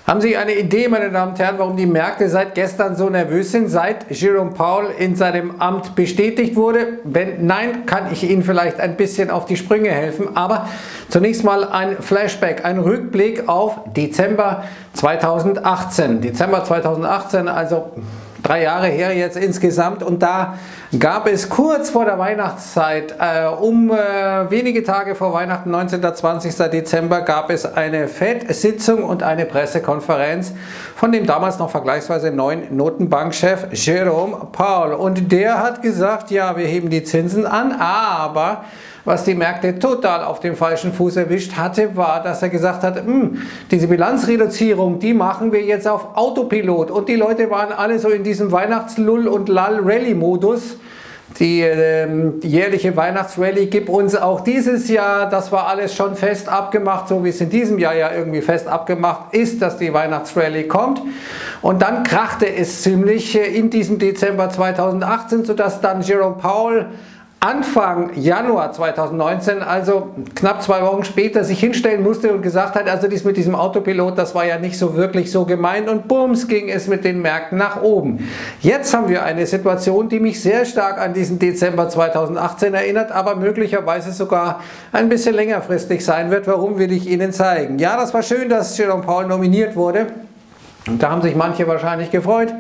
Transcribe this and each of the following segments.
Haben Sie eine Idee, meine Damen und Herren, warum die Märkte seit gestern so nervös sind, seit Jerome Powell in seinem Amt bestätigt wurde? Wenn nein, kann ich Ihnen vielleicht ein bisschen auf die Sprünge helfen. Aber zunächst mal ein Flashback, ein Rückblick auf Dezember 2018. Dezember 2018, also 3 Jahre her jetzt insgesamt, und da gab es kurz vor der Weihnachtszeit, wenige Tage vor Weihnachten, 19. 20. Dezember, gab es eine FED-Sitzung und eine Pressekonferenz von dem damals noch vergleichsweise neuen Notenbankchef Jerome Powell. Und der hat gesagt, ja, wir heben die Zinsen an, aber was die Märkte total auf dem falschen Fuß erwischt hatte, war, dass er gesagt hat, diese Bilanzreduzierung, die machen wir jetzt auf Autopilot. Und die Leute waren alle so in diesem Weihnachtslull- und Lall-Rally-Modus. Die jährliche Weihnachtsrallye gibt uns auch dieses Jahr, das war alles schon fest abgemacht, so wie es in diesem Jahr ja irgendwie fest abgemacht ist, dass die Weihnachtsrallye kommt. Und dann krachte es ziemlich in diesem Dezember 2018, sodass dann Jerome Powell Anfang Januar 2019, also knapp 2 Wochen später, sich hinstellen musste und gesagt hat, also dies mit diesem Autopilot, das war ja nicht so wirklich so gemeint, und bums ging es mit den Märkten nach oben. Jetzt haben wir eine Situation, die mich sehr stark an diesen Dezember 2018 erinnert, aber möglicherweise sogar ein bisschen längerfristig sein wird. Warum, will ich Ihnen zeigen. Ja, das war schön, dass Jerome Powell nominiert wurde. Und da haben sich manche wahrscheinlich gefreut.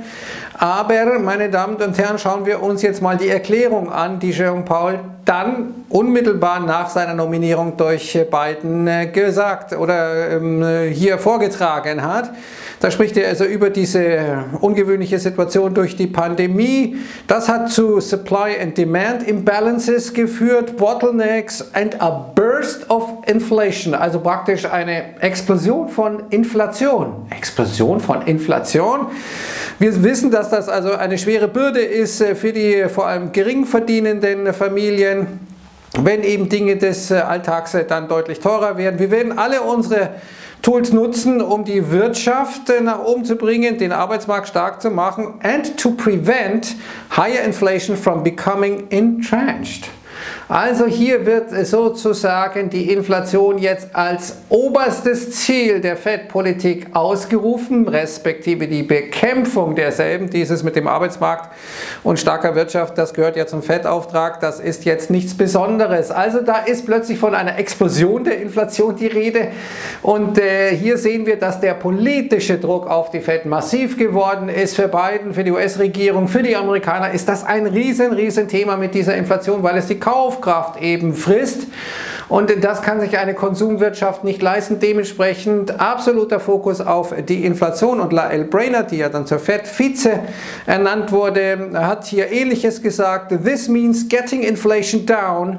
Aber, meine Damen und Herren, schauen wir uns jetzt mal die Erklärung an, die Jerome Powell dann unmittelbar nach seiner Nominierung durch Biden gesagt oder hier vorgetragen hat. Da spricht er also über diese ungewöhnliche Situation durch die Pandemie. Das hat zu Supply and Demand Imbalances geführt, Bottlenecks and a burst of inflation, also praktisch eine Explosion von Inflation. Explosion von Inflation. Wir wissen, dass das also eine schwere Bürde ist für die vor allem gering verdienenden Familien, wenn eben Dinge des Alltags dann deutlich teurer werden. Wir werden alle unsere Tools nutzen, um die Wirtschaft nach oben zu bringen, den Arbeitsmarkt stark zu machen, and to prevent higher inflation from becoming entrenched. Also hier wird sozusagen die Inflation jetzt als oberstes Ziel der FED-Politik ausgerufen, respektive die Bekämpfung derselben. Dieses mit dem Arbeitsmarkt und starker Wirtschaft, das gehört ja zum FED-Auftrag, das ist jetzt nichts Besonderes. Also da ist plötzlich von einer Explosion der Inflation die Rede, und hier sehen wir, dass der politische Druck auf die FED massiv geworden ist. Für Biden, für die US-Regierung, für die Amerikaner ist das ein riesen Thema mit dieser Inflation, weil es die Kaufkraft eben frisst, und das kann sich eine Konsumwirtschaft nicht leisten. Dementsprechend absoluter Fokus auf die Inflation, und Lael Brainerd, die ja dann zur FED-Vize ernannt wurde, hat hier Ähnliches gesagt. This means getting inflation down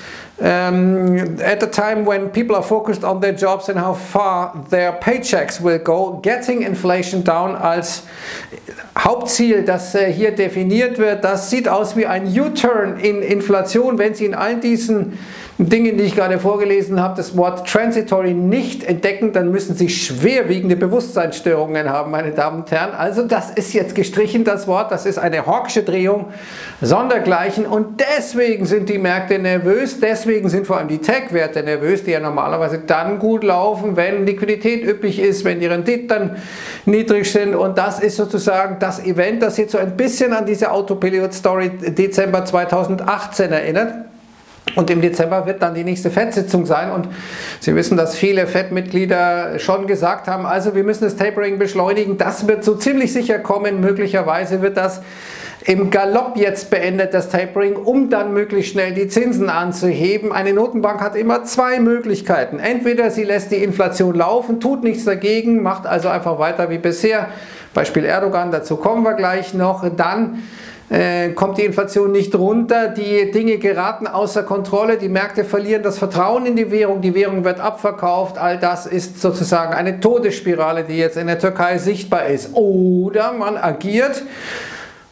at a time when people are focused on their jobs and how far their paychecks will go. Getting inflation down als Hauptziel, das hier definiert wird, das sieht aus wie ein U-Turn in Inflation. Wenn Sie in all diesen Dingen, die ich gerade vorgelesen habe, das Wort transitory nicht entdecken, dann müssen Sie schwerwiegende Bewusstseinsstörungen haben, meine Damen und Herren. Also das ist jetzt gestrichen, das Wort, das ist eine Hawkische Drehung sondergleichen, und deswegen sind die Märkte nervös, deswegen sind vor allem die Tech-Werte nervös, die ja normalerweise dann gut laufen, wenn Liquidität üppig ist, wenn die Renditen niedrig sind, und das ist sozusagen das Event, das jetzt so ein bisschen an diese Autopilot-Story Dezember 2018 erinnert. Und im Dezember wird dann die nächste FED-Sitzung sein, und Sie wissen, dass viele FED-Mitglieder schon gesagt haben, also wir müssen das Tapering beschleunigen, das wird so ziemlich sicher kommen, möglicherweise wird das im Galopp jetzt beendet, das Tapering, um dann möglichst schnell die Zinsen anzuheben. Eine Notenbank hat immer 2 Möglichkeiten. Entweder sie lässt die Inflation laufen, tut nichts dagegen, macht also einfach weiter wie bisher, Beispiel Erdogan, dazu kommen wir gleich noch, dann kommt die Inflation nicht runter, die Dinge geraten außer Kontrolle, die Märkte verlieren das Vertrauen in die Währung wird abverkauft, all das ist sozusagen eine Todesspirale, die jetzt in der Türkei sichtbar ist. Oder man agiert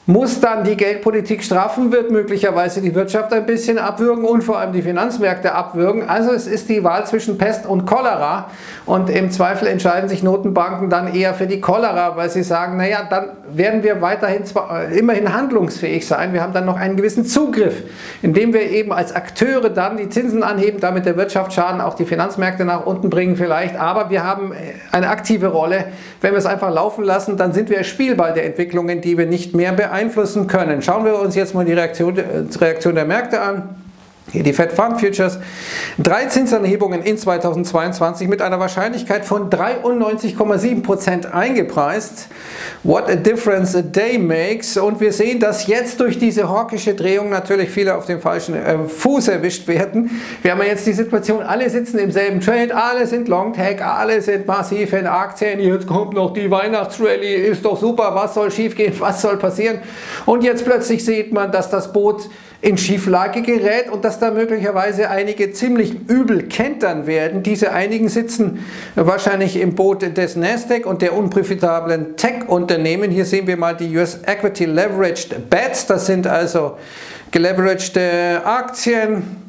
muss dann die Geldpolitik straffen, wird möglicherweise die Wirtschaft ein bisschen abwürgen und vor allem die Finanzmärkte abwürgen. Also es ist die Wahl zwischen Pest und Cholera und im Zweifel entscheiden sich Notenbanken dann eher für die Cholera, weil sie sagen, naja, dann werden wir weiterhin zwar immerhin handlungsfähig sein, wir haben dann noch einen gewissen Zugriff, indem wir eben als Akteure dann die Zinsen anheben, damit der Wirtschaft schaden, auch die Finanzmärkte nach unten bringen vielleicht, aber wir haben eine aktive Rolle. Wenn wir es einfach laufen lassen, dann sind wir Spielball der Entwicklungen, die wir nicht mehr beeinflussen können. Schauen wir uns jetzt mal die Reaktion der Märkte an. Hier die Fed Fund Futures. 3 Zinsanhebungen in 2022 mit einer Wahrscheinlichkeit von 93,7% eingepreist. What a difference a day makes. Und wir sehen, dass jetzt durch diese hawkische Drehung natürlich viele auf dem falschen Fuß erwischt werden. Wir haben ja jetzt die Situation, alle sitzen im selben Trade, alle sind Long-Tag, alle sind massiv in Aktien. Jetzt kommt noch die Weihnachtsrallye, ist doch super, was soll schiefgehen, was soll passieren? Und jetzt plötzlich sieht man, dass das Boot in Schieflage gerät und dass da möglicherweise einige ziemlich übel kentern werden. Diese einigen sitzen wahrscheinlich im Boot des Nasdaq und der unprofitablen Tech-Unternehmen. Hier sehen wir mal die US Equity Leveraged Bets, das sind also geleveragte Aktien,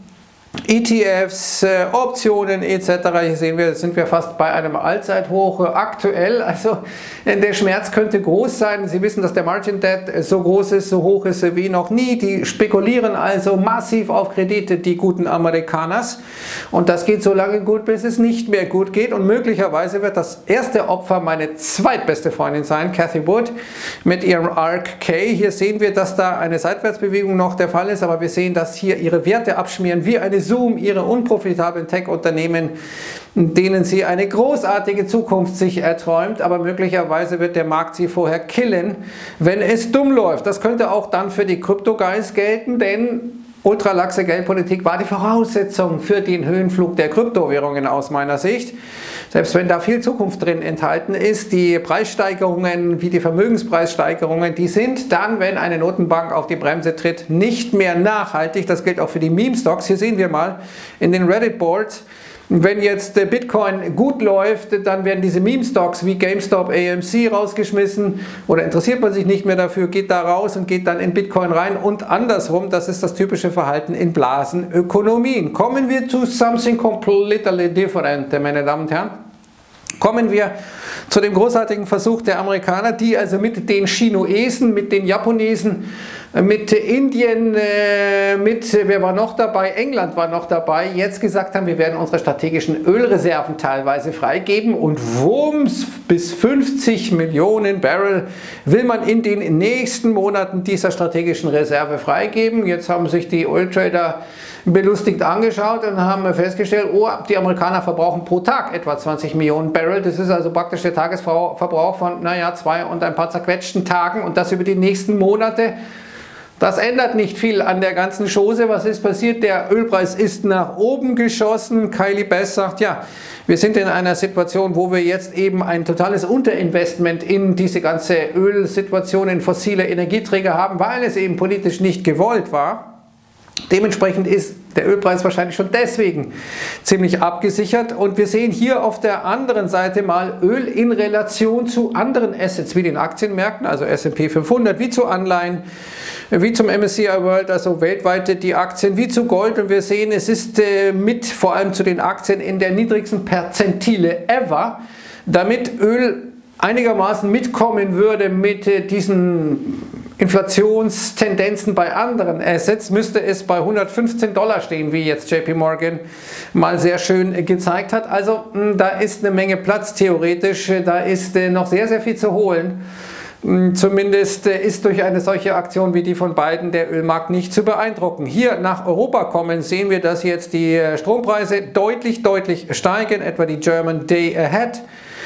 ETFs, Optionen etc. Hier sehen wir, sind wir fast bei einem Allzeithoch aktuell. Also der Schmerz könnte groß sein. Sie wissen, dass der Margin Debt so groß ist, so hoch ist wie noch nie. Die spekulieren also massiv auf Kredite, die guten Amerikaners. Und das geht so lange gut, bis es nicht mehr gut geht. Und möglicherweise wird das erste Opfer meine zweitbeste Freundin sein, Cathie Wood, mit ihrem ARK-K. Hier sehen wir, dass da eine Seitwärtsbewegung noch der Fall ist, aber wir sehen, dass hier ihre Werte abschmieren wie eine Zoom, ihre unprofitablen Tech-Unternehmen, denen sie eine großartige Zukunft sich erträumt, aber möglicherweise wird der Markt sie vorher killen, wenn es dumm läuft. Das könnte auch dann für die Crypto-Guys gelten, denn ultralaxe Geldpolitik war die Voraussetzung für den Höhenflug der Kryptowährungen aus meiner Sicht. Selbst wenn da viel Zukunft drin enthalten ist, die Preissteigerungen wie die Vermögenspreissteigerungen, die sind dann, wenn eine Notenbank auf die Bremse tritt, nicht mehr nachhaltig. Das gilt auch für die Meme-Stocks. Hier sehen wir mal in den Reddit-Boards, wenn jetzt Bitcoin gut läuft, dann werden diese Meme-Stocks wie GameStop, AMC rausgeschmissen oder interessiert man sich nicht mehr dafür, geht da raus und geht dann in Bitcoin rein und andersrum. Das ist das typische Verhalten in Blasenökonomien. Kommen wir zu something completely different, meine Damen und Herren. Kommen wir zu dem großartigen Versuch der Amerikaner, die also mit den Chinoesen, mit den Japonesen, mit Indien, wer war noch dabei? England war noch dabei, jetzt gesagt haben, wir werden unsere strategischen Ölreserven teilweise freigeben und wumms, bis 50 Millionen Barrel will man in den nächsten Monaten dieser strategischen Reserve freigeben. Jetzt haben sich die Öltrader belustigt angeschaut und haben festgestellt, oh, die Amerikaner verbrauchen pro Tag etwa 20 Millionen Barrel. Das ist also praktisch der Tagesverbrauch von, naja, 2 und ein paar zerquetschten Tagen und das über die nächsten Monate. Das ändert nicht viel an der ganzen Chose. Was ist passiert? Der Ölpreis ist nach oben geschossen. Kylie Bass sagt, ja, wir sind in einer Situation, wo wir jetzt eben ein totales Unterinvestment in diese ganze Ölsituation, in fossile Energieträger haben, weil es eben politisch nicht gewollt war. Dementsprechend ist der Ölpreis wahrscheinlich schon deswegen ziemlich abgesichert und wir sehen hier auf der anderen Seite mal Öl in Relation zu anderen Assets wie den Aktienmärkten, also S&P 500, wie zu Anleihen, wie zum MSCI World, also weltweit die Aktien, wie zu Gold und wir sehen, es ist mit vor allem zu den Aktien in der niedrigsten Perzentile ever, damit Öl einigermaßen mitkommen würde mit diesen Inflationstendenzen bei anderen Assets, müsste es bei $115 stehen, wie jetzt JP Morgan mal sehr schön gezeigt hat. Also da ist eine Menge Platz theoretisch, da ist noch sehr, sehr viel zu holen. Zumindest ist durch eine solche Aktion wie die von Biden der Ölmarkt nicht zu beeindrucken. Hier nach Europa kommen, sehen wir, dass jetzt die Strompreise deutlich steigen, etwa die German Day Ahead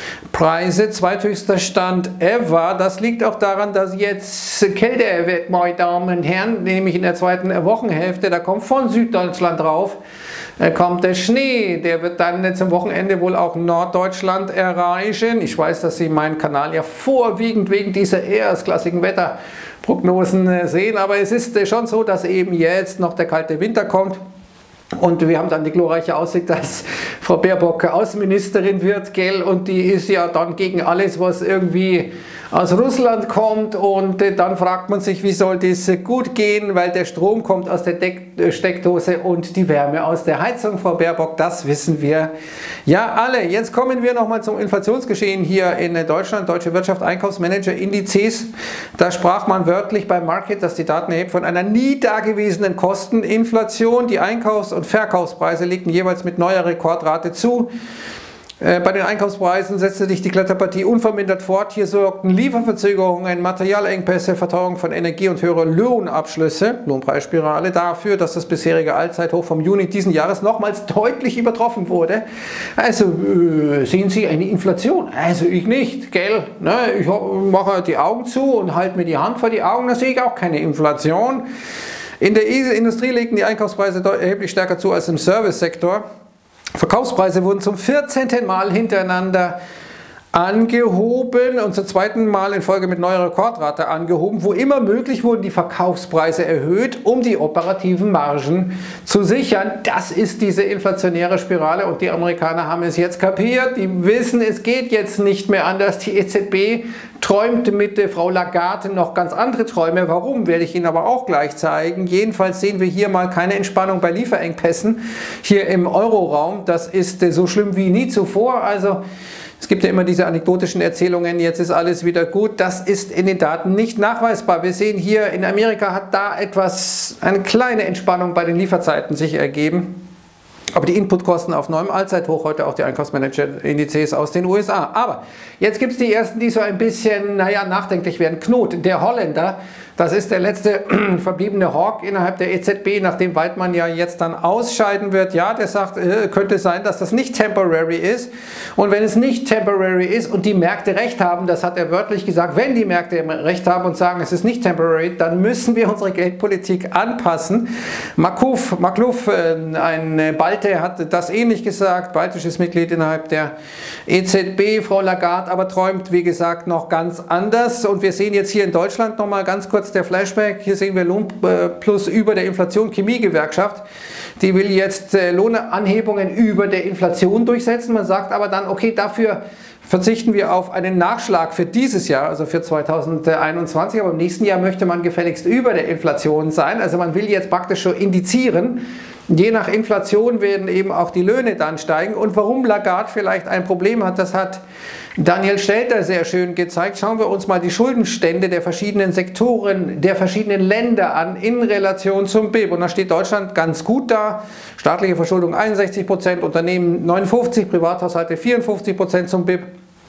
Preise, zweithöchster Stand ever. Das liegt auch daran, dass jetzt kälter wird, meine Damen und Herren, nämlich in der zweiten Wochenhälfte. Da kommt von Süddeutschland drauf, kommt der Schnee. Der wird dann zum Wochenende wohl auch Norddeutschland erreichen. Ich weiß, dass Sie meinen Kanal ja vorwiegend wegen dieser erstklassigen Wetterprognosen sehen, aber es ist schon so, dass eben jetzt noch der kalte Winter kommt. Und wir haben dann die glorreiche Aussicht, dass Frau Baerbock Außenministerin wird, gell? Und die ist ja dann gegen alles, was irgendwie aus Russland kommt. Und dann fragt man sich, wie soll das gut gehen, weil der Strom kommt aus der Steckdose und die Wärme aus der Heizung, Frau Baerbock, das wissen wir ja alle. Jetzt kommen wir nochmal zum Inflationsgeschehen hier in Deutschland. Deutsche Wirtschaft Einkaufsmanager-Indizes. Da sprach man wörtlich beim Market, dass die Daten erhebt, von einer nie dagewesenen Kosteninflation. Die Einkaufs- und Verkaufspreise legten jeweils mit neuer Rekordrate zu. Bei den Einkaufspreisen setzte sich die Kletterpartie unvermindert fort. Hier sorgten Lieferverzögerungen, Materialengpässe, Verteuerung von Energie und höhere Lohnabschlüsse, Lohnpreisspirale, dafür, dass das bisherige Allzeithoch vom Juni diesen Jahres nochmals deutlich übertroffen wurde. Also sehen Sie eine Inflation? Also ich nicht, gell? Ne? Ich mache die Augen zu und halte mir die Hand vor die Augen, da sehe ich auch keine Inflation. In der Industrie legten die Einkaufspreise erheblich stärker zu als im Servicesektor. Verkaufspreise wurden zum 14. Mal hintereinander angehoben und zum zweiten Mal in Folge mit neuer Rekordrate angehoben. Wo immer möglich wurden die Verkaufspreise erhöht, um die operativen Margen zu sichern. Das ist diese inflationäre Spirale und die Amerikaner haben es jetzt kapiert. Die wissen, es geht jetzt nicht mehr anders. Die EZB träumt mit Frau Lagarde noch ganz andere Träume. Warum, werde ich Ihnen aber auch gleich zeigen. Jedenfalls sehen wir hier mal keine Entspannung bei Lieferengpässen hier im Euroraum. Das ist so schlimm wie nie zuvor. Also es gibt ja immer diese anekdotischen Erzählungen, jetzt ist alles wieder gut. Das ist in den Daten nicht nachweisbar. Wir sehen hier, in Amerika hat da eine kleine Entspannung bei den Lieferzeiten sich ergeben. Aber die Inputkosten auf neuem Allzeithoch, heute auch die Einkaufsmanager-Indizes aus den USA. Aber jetzt gibt es die ersten, die so ein bisschen, naja, nachdenklich werden. Knot, der Holländer, das ist der letzte verbliebene Hawk innerhalb der EZB, nachdem Weidmann ja jetzt dann ausscheiden wird. Ja, der sagt, könnte sein, dass das nicht temporary ist. Und wenn es nicht temporary ist und die Märkte recht haben, das hat er wörtlich gesagt, wenn die Märkte recht haben und sagen, es ist nicht temporary, dann müssen wir unsere Geldpolitik anpassen. Makluf, ein Balte, hat das ähnlich gesagt, baltisches Mitglied innerhalb der EZB, Frau Lagarde aber träumt, wie gesagt, noch ganz anders. Und wir sehen jetzt hier in Deutschland nochmal ganz kurz der Flashback. Hier sehen wir Lohnplus über der Inflation, Chemiegewerkschaft. Die will jetzt Lohnanhebungen über der Inflation durchsetzen. Man sagt aber dann, okay, dafür verzichten wir auf einen Nachschlag für dieses Jahr, also für 2021, aber im nächsten Jahr möchte man gefälligst über der Inflation sein. Also man will jetzt praktisch schon indizieren, je nach Inflation werden eben auch die Löhne dann steigen. Und warum Lagarde vielleicht ein Problem hat, das hat Daniel Stelter sehr schön gezeigt. Schauen wir uns mal die Schuldenstände der verschiedenen Sektoren, der verschiedenen Länder an in Relation zum BIP. Und da steht Deutschland ganz gut da. Staatliche Verschuldung 61%, Unternehmen 59%, Privathaushalte 54% zum BIP.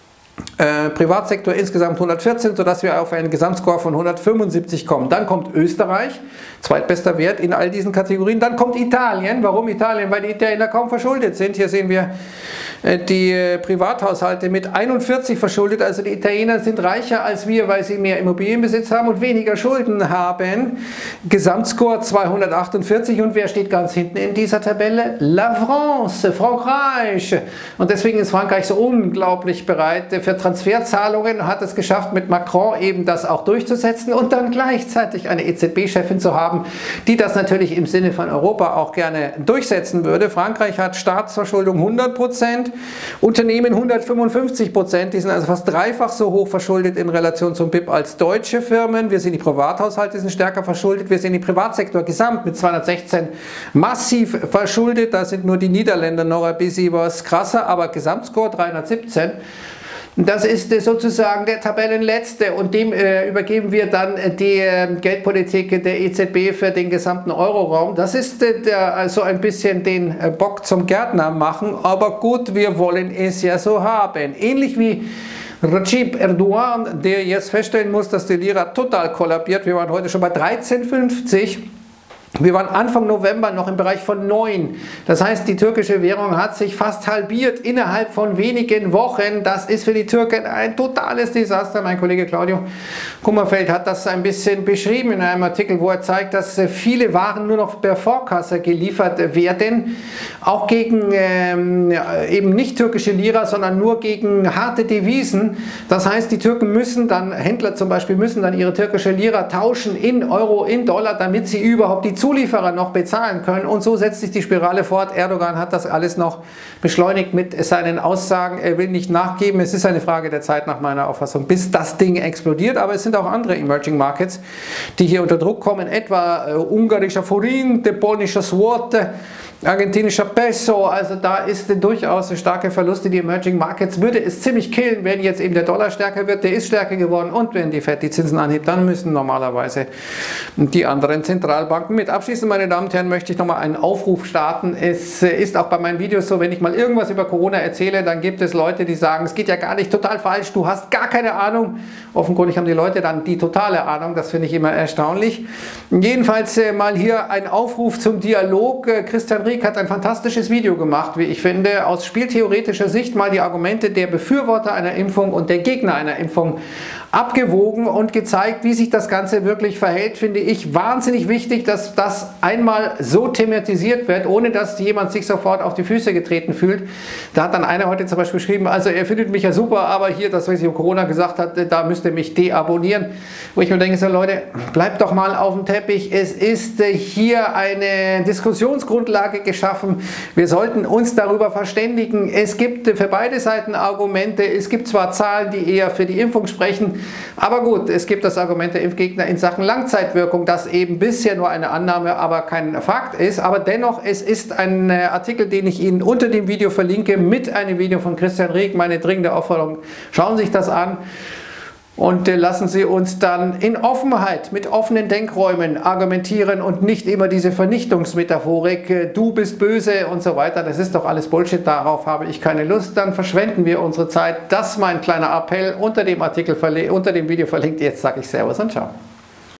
Privatsektor insgesamt 114, sodass wir auf einen Gesamtscore von 175 kommen. Dann kommt Österreich, zweitbester Wert in all diesen Kategorien. Dann kommt Italien. Warum Italien? Weil die Italiener kaum verschuldet sind. Hier sehen wir die Privathaushalte mit 41 verschuldet. Also die Italiener sind reicher als wir, weil sie mehr Immobilienbesitz haben und weniger Schulden haben. Gesamtscore 248. Und wer steht ganz hinten in dieser Tabelle? La France, Frankreich. Und deswegen ist Frankreich so unglaublich bereit für Transferzahlungen, hat es geschafft, mit Macron eben das auch durchzusetzen und dann gleichzeitig eine EZB-Chefin zu haben, die das natürlich im Sinne von Europa auch gerne durchsetzen würde. Frankreich hat Staatsverschuldung 100%, Unternehmen 155%, die sind also fast dreifach so hoch verschuldet in Relation zum BIP als deutsche Firmen. Wir sehen, die Privathaushalte sind stärker verschuldet, wir sehen den Privatsektor gesamt mit 216 massiv verschuldet, da sind nur die Niederländer noch ein bisschen was krasser, aber Gesamtscore 317. Das ist sozusagen der Tabellenletzte und dem übergeben wir dann die Geldpolitik der EZB für den gesamten Euroraum. Das ist also ein bisschen den Bock zum Gärtner machen, aber gut, wir wollen es ja so haben. Ähnlich wie Recep Erdogan, der jetzt feststellen muss, dass die Lira total kollabiert. Wir waren heute schon bei 13,50. Wir waren Anfang November noch im Bereich von 9. Das heißt, die türkische Währung hat sich fast halbiert innerhalb von wenigen Wochen. Das ist für die Türken ein totales Desaster. Mein Kollege Claudio Kummerfeld hat das ein bisschen beschrieben in einem Artikel, wo er zeigt, dass viele Waren nur noch per Vorkasse geliefert werden. Auch gegen eben nicht türkische Lira, sondern nur gegen harte Devisen. Das heißt, die Türken müssen dann, Händler zum Beispiel, müssen dann ihre türkische Lira tauschen in Euro, in Dollar, damit sie überhaupt die Zulieferer noch bezahlen können. Und so setzt sich die Spirale fort. Erdogan hat das alles noch beschleunigt mit seinen Aussagen. Er will nicht nachgeben. Es ist eine Frage der Zeit nach meiner Auffassung, bis das Ding explodiert. Aber es sind auch andere Emerging Markets, die hier unter Druck kommen. Etwa ungarischer Forint, polnischer Złoty, argentinischer Peso, also da ist durchaus starke Verluste. Die Emerging Markets würde es ziemlich killen, wenn jetzt eben der Dollar stärker wird. Der ist stärker geworden und wenn die Fed die Zinsen anhebt, dann müssen normalerweise die anderen Zentralbanken mit. Abschließend, meine Damen und Herren, möchte ich nochmal einen Aufruf starten. Es ist auch bei meinen Videos so, wenn ich mal irgendwas über Corona erzähle, dann gibt es Leute, die sagen, es geht ja gar nicht, total falsch, du hast gar keine Ahnung. Offenkundig haben die Leute dann die totale Ahnung, das finde ich immer erstaunlich. Jedenfalls mal hier ein Aufruf zum Dialog. Christian Rieck hat ein fantastisches Video gemacht, wie ich finde, aus spieltheoretischer Sicht mal die Argumente der Befürworter einer Impfung und der Gegner einer Impfung abgewogen und gezeigt, wie sich das Ganze wirklich verhält, finde ich wahnsinnig wichtig, dass das einmal so thematisiert wird, ohne dass jemand sich sofort auf die Füße getreten fühlt. Da hat dann einer heute zum Beispiel geschrieben, also er findet mich ja super, aber hier, das, was ich um Corona gesagt hat, da müsst ihr mich deabonnieren. Wo ich mir denke, so Leute, bleibt doch mal auf dem Teppich. Es ist hier eine Diskussionsgrundlage geschaffen. Wir sollten uns darüber verständigen. Es gibt für beide Seiten Argumente. Es gibt zwar Zahlen, die eher für die Impfung sprechen, aber gut, es gibt das Argument der Impfgegner in Sachen Langzeitwirkung, das eben bisher nur eine Annahme, aber kein Fakt ist. Aber dennoch, es ist ein Artikel, den ich Ihnen unter dem Video verlinke, mit einem Video von Christian Rieck. Meine dringende Aufforderung, schauen Sie sich das an. Und lassen Sie uns dann in Offenheit, mit offenen Denkräumen argumentieren und nicht immer diese Vernichtungsmetaphorik, du bist böse und so weiter. Das ist doch alles Bullshit, darauf habe ich keine Lust. Dann verschwenden wir unsere Zeit. Das ist mein kleiner Appell unter dem Artikel, unter dem Video verlinkt. Jetzt sage ich Servus und Ciao.